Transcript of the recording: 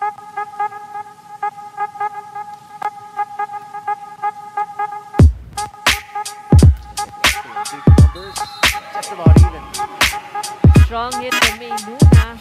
Look at the absolute big numbers. Just about even. Strong hit from Maynuna.